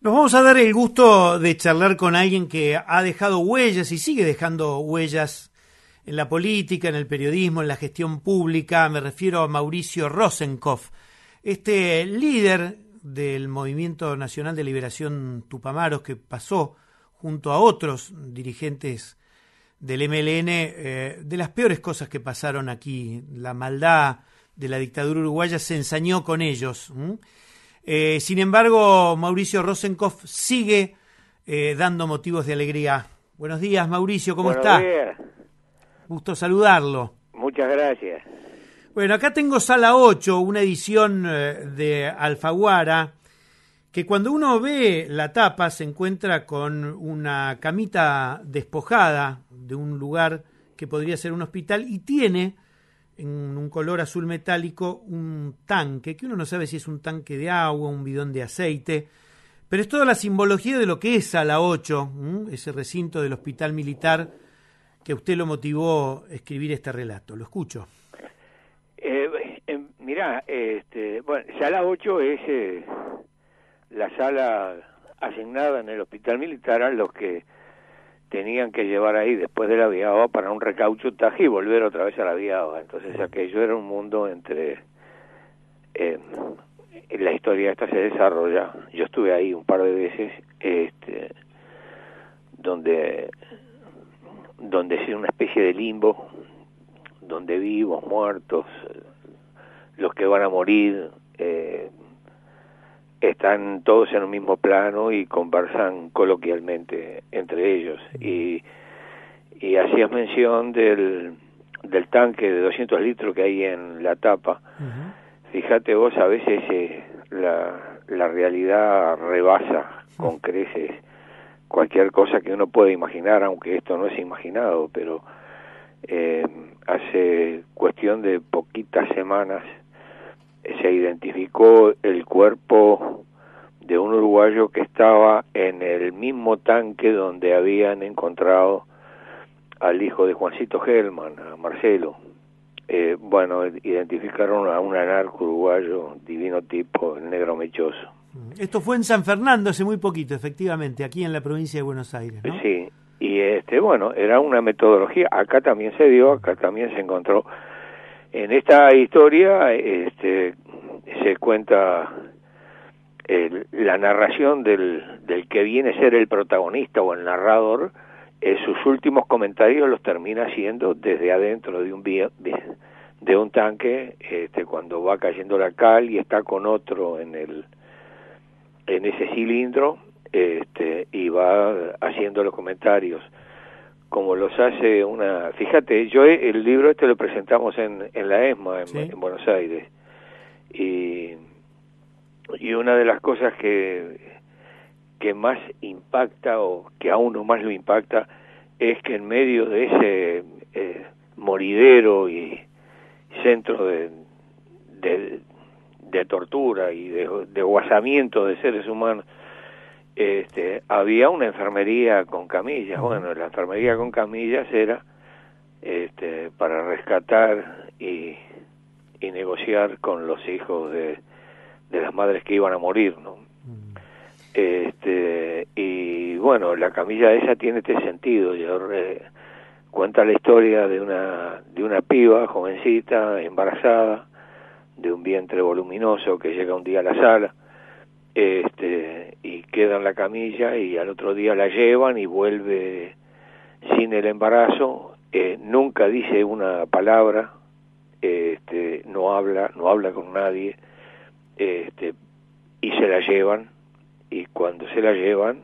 Nos vamos a dar el gusto de charlar con alguien que ha dejado huellas y sigue dejando huellas en la política, en el periodismo, en la gestión pública. Me refiero a Mauricio Rosenkopf, este líder del Movimiento Nacional de Liberación Tupamaros que pasó junto a otros dirigentes del MLN de las peores cosas que pasaron aquí. La maldad de la dictadura uruguaya se ensañó con ellos. Sin embargo, Mauricio Rosenkopf sigue dando motivos de alegría. Buenos días, Mauricio, ¿cómo está? Buenos días. Gusto saludarlo. Muchas gracias. Bueno, acá tengo Sala 8, una edición de Alfaguara, que cuando uno ve la tapa se encuentra con una camita despojada de un lugar que podría ser un hospital y tiene en un color azul metálico un tanque, que uno no sabe si es un tanque de agua, un bidón de aceite, pero es toda la simbología de lo que es Sala 8, ese recinto del hospital militar que a usted lo motivó a escribir este relato. Lo escucho. Mirá, bueno, Sala 8 es la sala asignada en el hospital militar a los que tenían que llevar ahí después de la Viaba para un recauchutaje y volver otra vez a la Viaba. Entonces aquello era un mundo entre... la historia esta se desarrolla. Yo estuve ahí un par de veces, donde es una especie de limbo, donde vivos, muertos, los que van a morir, están todos en un mismo plano y conversan coloquialmente entre ellos. Y hacías mención del tanque de 200 litros que hay en la tapa. Fíjate vos, a veces la realidad rebasa con creces cualquier cosa que uno puede imaginar, aunque esto no es imaginado, pero hace cuestión de poquitas semanas se identificó el cuerpo de un uruguayo que estaba en el mismo tanque donde habían encontrado al hijo de Juancito Gelman, a Marcelo. Bueno, identificaron a un anarco uruguayo, divino tipo, el negro mechoso. Esto fue en San Fernando hace muy poquito, efectivamente, aquí en la provincia de Buenos Aires, ¿no? Sí, y bueno, era una metodología, acá también se dio, acá también se encontró. En esta historia se cuenta la narración del que viene a ser el protagonista o el narrador. Sus últimos comentarios los termina haciendo desde adentro de un tanque, cuando va cayendo la cal y está con otro en ese cilindro, y va haciendo los comentarios como los hace fíjate, el libro lo presentamos en la ESMA en Buenos Aires, y una de las cosas que más impacta, o que a uno más lo impacta, es que en medio de ese moridero y centro de tortura y de guasamiento de seres humanos, había una enfermería con camillas. Bueno, la enfermería con camillas era para rescatar y negociar con los hijos de las madres que iban a morir, ¿no? Y bueno, la camilla esa tiene este sentido. Cuenta la historia de una piba jovencita, embarazada, de un vientre voluminoso, que llega un día a la sala, y queda en la camilla, y al otro día la llevan y vuelve sin el embarazo. Nunca dice una palabra, no habla con nadie, y se la llevan. Y cuando se la llevan,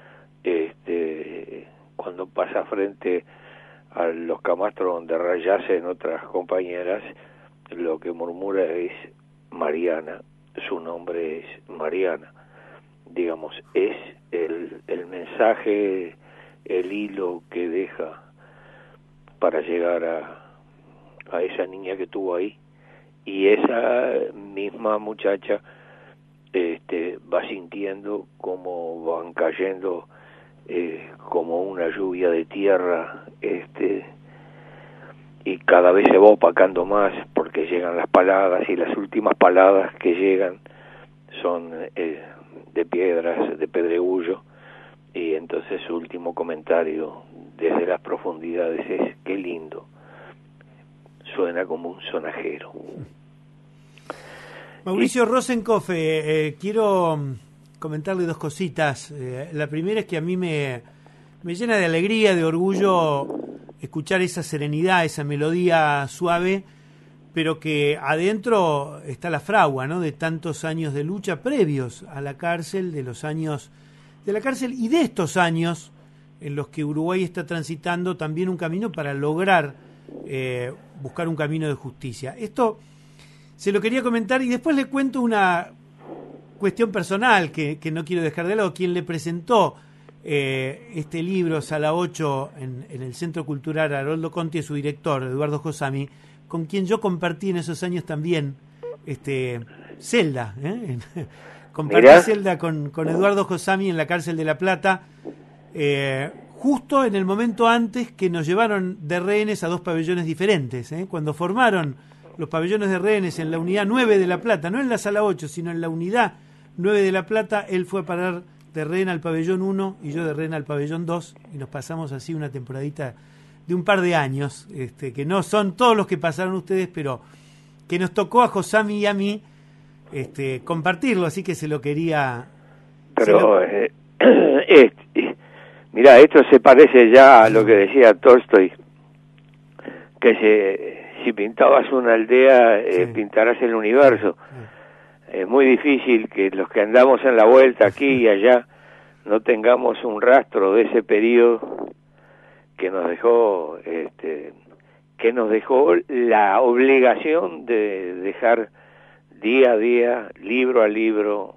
cuando pasa frente a los camastros donde rayacen otras compañeras, lo que murmura es Mariana, su nombre es Mariana. Digamos, es el mensaje, el hilo que deja para llegar a esa niña que tuvo ahí. Y esa misma muchacha va sintiendo cómo van cayendo como una lluvia de tierra, y cada vez se va opacando más, porque llegan las paladas, y las últimas paladas que llegan son de Piedras, de Pedregullo, y entonces su último comentario desde las profundidades es: qué lindo, suena como un sonajero. Mauricio Rosenkopf, quiero comentarle dos cositas. La primera es que a mí me llena de alegría, de orgullo escuchar esa serenidad, esa melodía suave, pero que adentro está la fragua, ¿no?, de tantos años de lucha previos a la cárcel, de los años de la cárcel y de estos años en los que Uruguay está transitando también un camino para lograr buscar un camino de justicia. Esto se lo quería comentar y después le cuento una cuestión personal que no quiero dejar de lado. Quien le presentó este libro, Sala 8, en el Centro Cultural Haroldo Conti, es su director, Eduardo Josami, con quien yo compartí en esos años también celda. Compartí celda con Eduardo Josami en la cárcel de La Plata, justo en el momento antes que nos llevaron de rehenes a dos pabellones diferentes. Cuando formaron los pabellones de rehenes en la unidad 9 de La Plata, no en la Sala 8, sino en la unidad 9 de La Plata, él fue a parar de rehén al pabellón 1 y yo de rehén al pabellón 2, y nos pasamos así una temporadita de un par de años, que no son todos los que pasaron ustedes, pero que nos tocó a Josami y a mí compartirlo, así que se lo quería... Pero, mirá, esto se parece ya a lo que decía Tolstoy, que si pintabas una aldea, pintarás el universo. Es muy difícil que los que andamos en la vuelta aquí y allá no tengamos un rastro de ese periodo que nos dejó la obligación de dejar día a día, libro a libro,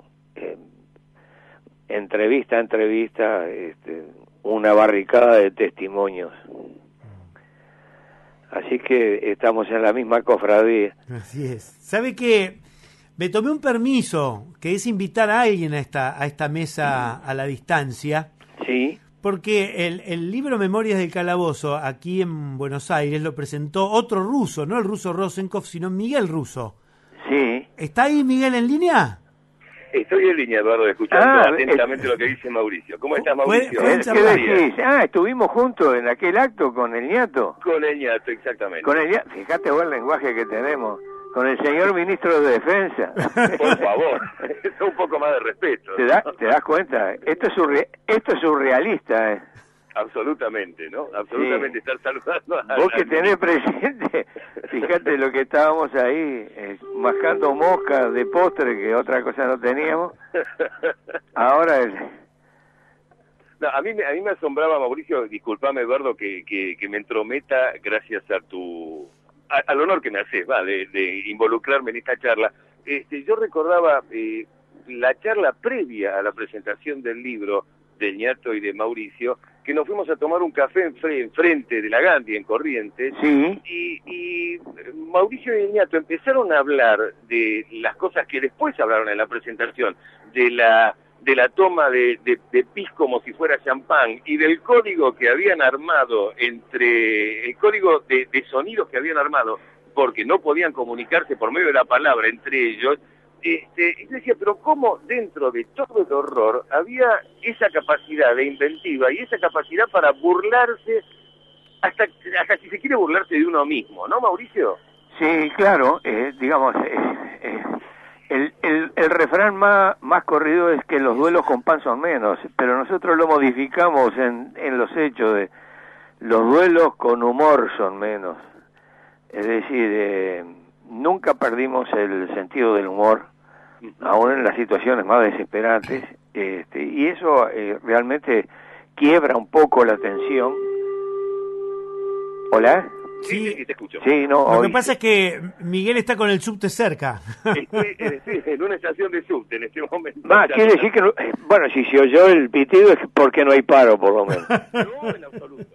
entrevista a entrevista, una barricada de testimonios. Así que estamos en la misma cofradía. Así es. ¿Sabe qué? Me tomé un permiso, que es invitar a alguien a esta mesa a la distancia. Sí. Porque el libro Memorias del Calabozo, aquí en Buenos Aires, lo presentó otro ruso, no el ruso Rosenkopf, sino Miguel Russo. Sí. ¿Está ahí Miguel en línea? Estoy en línea, Eduardo, escuchando atentamente lo que dice Mauricio. ¿Cómo estás, Mauricio? ¿Qué decís? Estuvimos juntos en aquel acto con el ñato. Con el ñato, exactamente. Con el ñato, fíjate vos el lenguaje que tenemos. Con el señor ministro de Defensa. Por favor, un poco más de respeto. ¿Te das cuenta? Esto es surrealista, Absolutamente, ¿no? Absolutamente, sí. Estar saludando a... Vos que tenés presente, fíjate lo que estábamos ahí, mascando moscas de postre, que otra cosa no teníamos. Ahora... No, a mí me asombraba, Mauricio, disculpame, Eduardo, que me entrometa gracias a al honor que me haces, de involucrarme en esta charla. Yo recordaba la charla previa a la presentación del libro del ñato y de Mauricio, que nos fuimos a tomar un café enfrente de la Gandhi, en Corrientes, sí. y Mauricio y el ñato empezaron a hablar de las cosas que después hablaron en la presentación, de la toma de pis como si fuera champán, y del código que habían armado el código de sonidos que habían armado, porque no podían comunicarse por medio de la palabra entre ellos. Yo decía, pero cómo dentro de todo el horror había esa capacidad de inventiva y esa capacidad para burlarse, hasta si se quiere burlarse de uno mismo, ¿no, Mauricio? Sí, claro, digamos... El refrán más corrido es que los duelos con pan son menos, pero nosotros lo modificamos en los hechos de los duelos con humor son menos. Es decir, nunca perdimos el sentido del humor, aún en las situaciones más desesperantes, y eso realmente quiebra un poco la tensión. ¿Hola? Sí, te escucho. Sí, no, lo que pasa es que Miguel está con el subte cerca. Estoy en una estación de subte en este momento. Quiere decir que, bueno, si se oyó el pitido es porque no hay paro, por lo menos. No, en absoluto.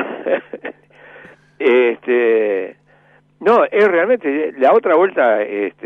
No, es realmente, la otra vuelta,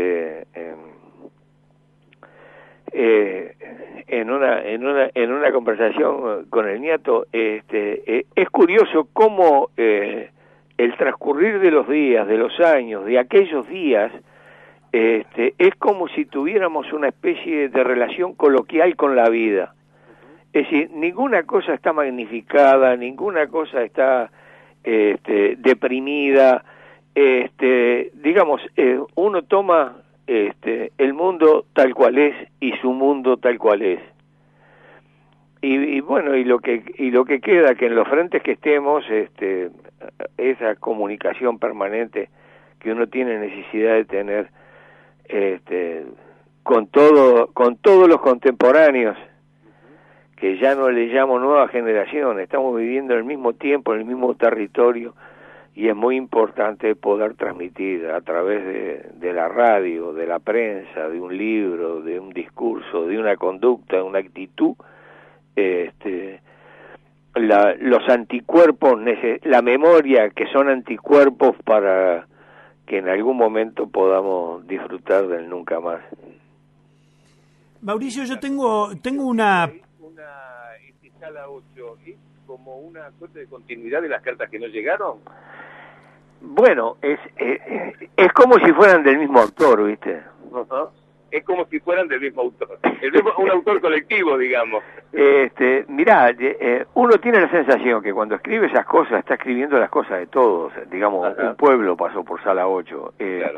en una conversación con el ñato, es curioso cómo el transcurrir de los días, de los años, de aquellos días, es como si tuviéramos una especie de relación coloquial con la vida. Es decir, ninguna cosa está magnificada, ninguna cosa está deprimida. Digamos, uno toma el mundo tal cual es y su mundo tal cual es. Y bueno, y lo que queda, que en los frentes que estemos, esa comunicación permanente que uno tiene necesidad de tener, con todos los contemporáneos, que ya no le llamo nueva generación, estamos viviendo en el mismo tiempo, en el mismo territorio, y es muy importante poder transmitir a través de la radio, de la prensa, de un libro, de un discurso, de una conducta, de una actitud, los anticuerpos, la memoria, que son anticuerpos para que en algún momento podamos disfrutar del nunca más. Mauricio, yo tengo una sala 8, ¿es como una suerte de continuidad de las cartas que no llegaron? Bueno, es como si fueran del mismo autor, ¿viste? Uh-huh. Es como si fueran del mismo autor, un autor colectivo, digamos. Mirá, uno tiene la sensación que cuando escribe esas cosas está escribiendo las cosas de todos, digamos. Ajá. Un pueblo pasó por sala 8, claro.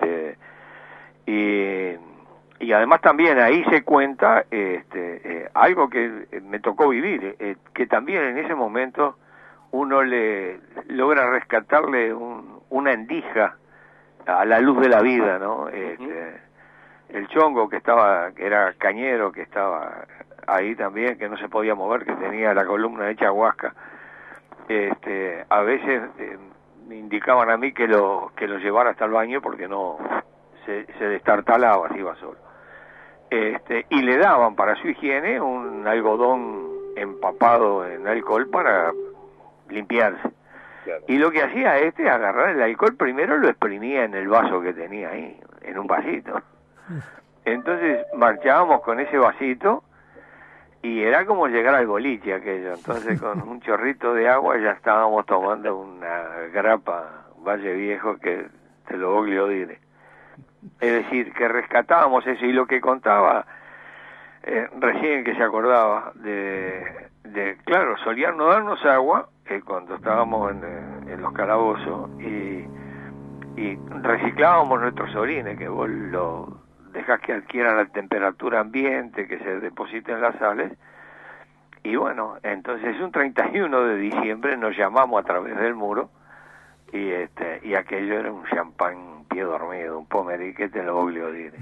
Y además también ahí se cuenta algo que me tocó vivir, que también en ese momento uno le logra rescatarle una endija a la luz de la vida, ¿no? El Chongo, que era cañero, que estaba ahí también, que no se podía mover, que tenía la columna hecha huasca, a veces me indicaban a mí que lo llevara hasta el baño porque no se destartalaba, se iba solo. Y le daban para su higiene un algodón empapado en alcohol para limpiarse. Claro. Y lo que hacía agarrar el alcohol, primero lo exprimía en el vaso que tenía ahí, en un vasito. Entonces marchábamos con ese vasito y era como llegar al boliche aquello. Entonces con un chorrito de agua ya estábamos tomando una grapa Valle Viejo que te lo voy a dire. Es decir, que rescatábamos eso. Y lo que contaba recién, que se acordaba claro, solían no darnos agua cuando estábamos en los calabozos, y reciclábamos nuestros orines, que vos lo dejás que adquieran la temperatura ambiente, que se depositen las sales. Y bueno, entonces un 31 de diciembre nos llamamos a través del muro, y aquello era un champán pie dormido, un pomerí, que te lo voglio dire.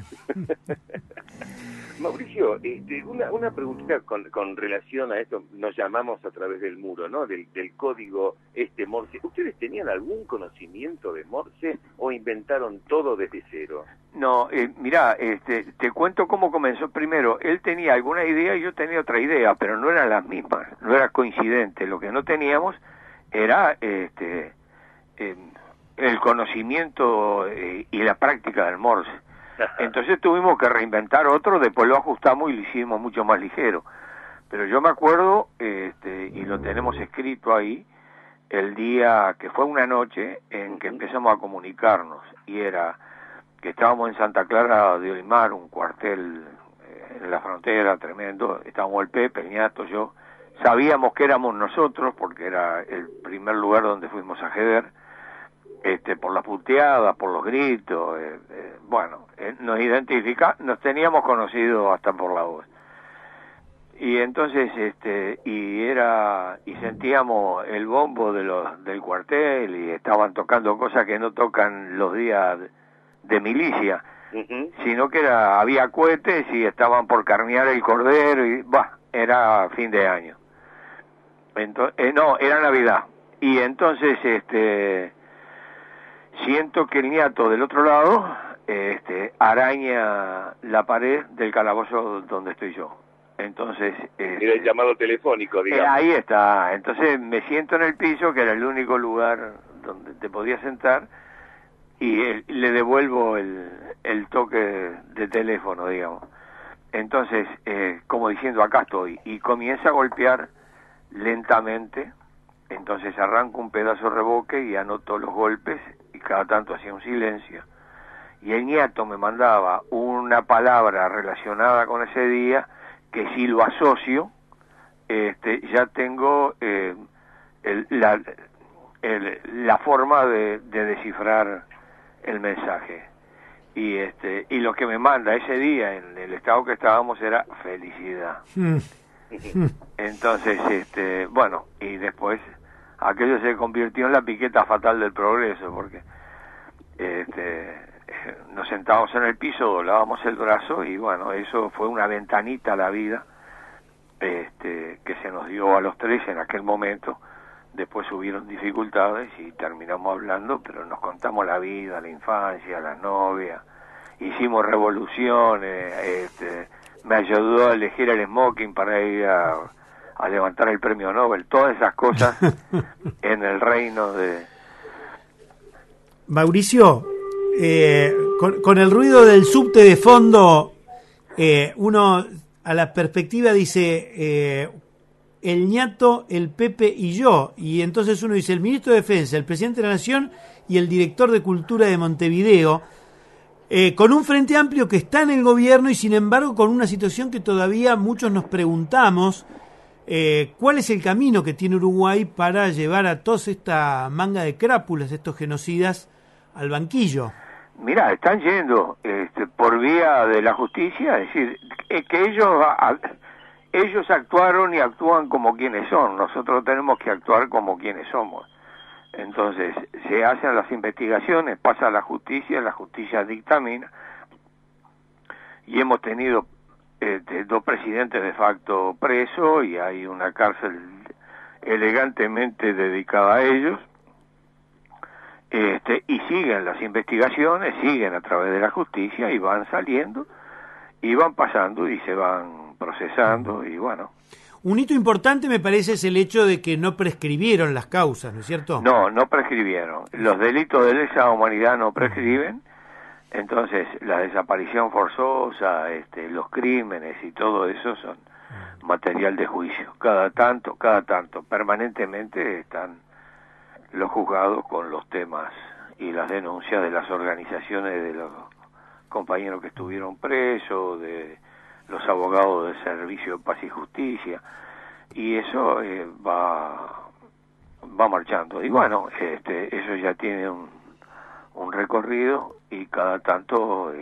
Mauricio, una preguntita con relación a esto. Nos llamamos a través del muro, ¿no? Del código Morse. ¿Ustedes tenían algún conocimiento de Morse o inventaron todo desde cero? No, mirá, te cuento cómo comenzó. Primero, él tenía alguna idea y yo tenía otra idea, pero no eran las mismas, no era coincidente. Lo que no teníamos era el conocimiento y la práctica del Morse. Entonces tuvimos que reinventar otro, después lo ajustamos y lo hicimos mucho más ligero. Pero yo me acuerdo, y lo tenemos escrito ahí, el día que fue una noche en que empezamos a comunicarnos, y era que estábamos en Santa Clara de Olimar, un cuartel en la frontera tremendo, estábamos el Pepe, el Ñato, yo, sabíamos que éramos nosotros porque era el primer lugar donde fuimos a jeder, por las puteadas, por los gritos, nos teníamos conocido hasta por la voz. Y entonces, y sentíamos el bombo del cuartel, y estaban tocando cosas que no tocan los días de milicia, sino que había cohetes y estaban por carnear el cordero, y era fin de año. Entonces, no, era Navidad. Y entonces, siento que el Ñato del otro lado araña la pared del calabozo donde estoy yo. Entonces era el llamado telefónico, digamos. Ahí está. Entonces me siento en el piso, que era el único lugar donde te podías sentar, y le devuelvo el toque de teléfono, digamos. Entonces, como diciendo, acá estoy, y comienza a golpear lentamente. Entonces arranco un pedazo de reboque y anoto los golpes, y cada tanto hacía un silencio, y el nieto me mandaba una palabra relacionada con ese día, que si lo asocio, ya tengo la forma de descifrar el mensaje. Y lo que me manda ese día en el estado que estábamos era felicidad. Entonces, bueno, y después aquello se convirtió en la piqueta fatal del progreso, porque nos sentábamos en el piso, doblábamos el brazo, y bueno, eso fue una ventanita a la vida que se nos dio a los tres en aquel momento. Después hubieron dificultades y terminamos hablando, pero nos contamos la vida, la infancia, la novia, hicimos revoluciones, me ayudó a elegir el smoking para ir a levantar el premio Nobel, todas esas cosas en el reino de... Mauricio, con el ruido del subte de fondo, uno a la perspectiva dice... el ñato, el Pepe y yo, y entonces uno dice el ministro de Defensa, el presidente de la Nación y el director de Cultura de Montevideo, con un frente amplio que está en el gobierno y sin embargo con una situación que todavía muchos nos preguntamos, ¿cuál es el camino que tiene Uruguay para llevar a toda esta manga de crápulas, estos genocidas, al banquillo? Mirá, están yendo por vía de la justicia, es decir, que ellos actuaron y actúan como quienes son, nosotros tenemos que actuar como quienes somos. Entonces, se hacen las investigaciones, pasa a la justicia dictamina, y hemos tenido 2 presidentes de facto presos, y hay una cárcel elegantemente dedicada a ellos, y siguen las investigaciones, siguen a través de la justicia, y van saliendo, y van pasando, y se van procesando, y bueno. Un hito importante me parece es el hecho de que no prescribieron las causas, ¿no es cierto? No prescribieron. Los delitos de lesa humanidad no prescriben, entonces la desaparición forzosa, los crímenes y todo eso son material de juicio. Cada tanto, permanentemente están los juzgados con los temas y las denuncias de las organizaciones de los compañeros que estuvieron presos, de los abogados del Servicio de Paz y Justicia, y eso va marchando. Y bueno, eso ya tiene un recorrido, y cada tanto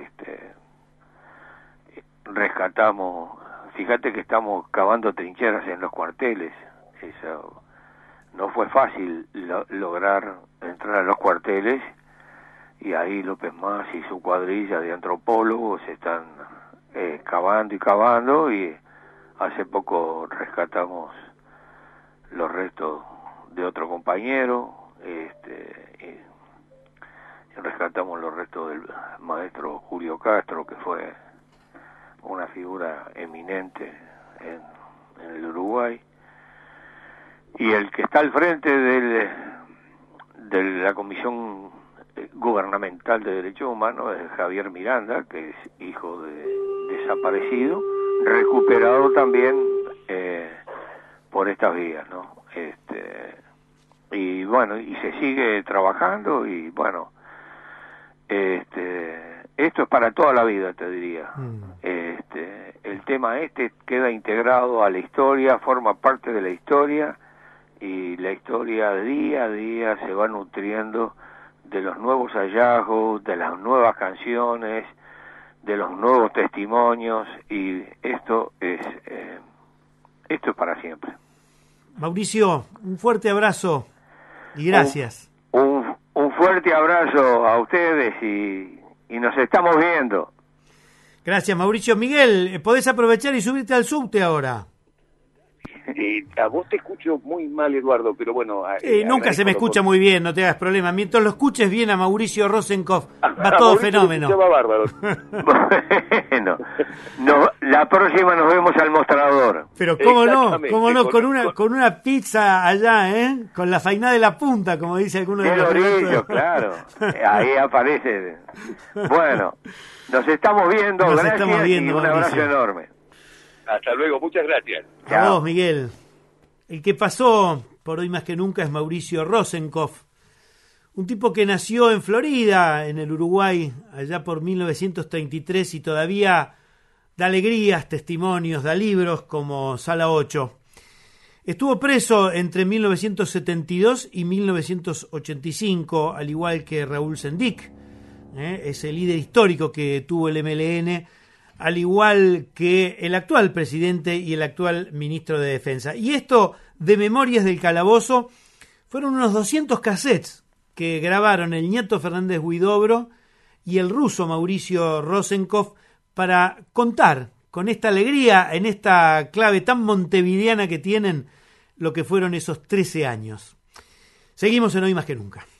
rescatamos. Fíjate que estamos cavando trincheras en los cuarteles. Eso no fue fácil lograr entrar a los cuarteles, y ahí López Mas y su cuadrilla de antropólogos están cavando, y hace poco rescatamos los restos de otro compañero, y rescatamos los restos del maestro Julio Castro, que fue una figura eminente en el Uruguay, y el que está al frente de la Comisión Gubernamental de Derechos Humanos es Javier Miranda, que es hijo de desaparecido, recuperado también por estas vías, ¿no? Y bueno, y se sigue trabajando, y bueno, esto es para toda la vida, te diría. El tema queda integrado a la historia, forma parte de la historia, y la historia día a día se va nutriendo de los nuevos hallazgos, de las nuevas canciones, de los nuevos testimonios, y esto es para siempre. Mauricio, un fuerte abrazo y gracias. Un fuerte abrazo a ustedes, y nos estamos viendo. Gracias, Mauricio. Miguel, podés aprovechar y subirte al subte ahora. A vos te escucho muy mal, Eduardo, pero bueno... nunca se me escucha muy bien, no te hagas problema. Mientras lo escuches bien a Mauricio Rosenkopf, va todo fenómeno. Va bárbaro. Bueno, la próxima nos vemos al mostrador. Pero cómo no, con una pizza allá, con la fainá de la punta, como dice alguno de los orillos, claro. Ahí aparece. Bueno, nos estamos viendo, gracias, y un abrazo enorme. Hasta luego, muchas gracias. A vos, Miguel. El que pasó por hoy más que nunca es Mauricio Rosenkopf, Un tipo que nació en Florida, en el Uruguay, allá por 1933 y todavía da alegrías, testimonios, da libros como Sala 8. Estuvo preso entre 1972 y 1985, al igual que Raúl Sendic, ese líder histórico que tuvo el MLN, al igual que el actual presidente y el actual ministro de Defensa. Y esto de Memorias del Calabozo fueron unos 200 cassettes que grabaron el ñato Fernández Huidobro y el ruso Mauricio Rosenkopf para contar con esta alegría, en esta clave tan montevideana que tienen, lo que fueron esos 13 años. Seguimos en Hoy Más que Nunca.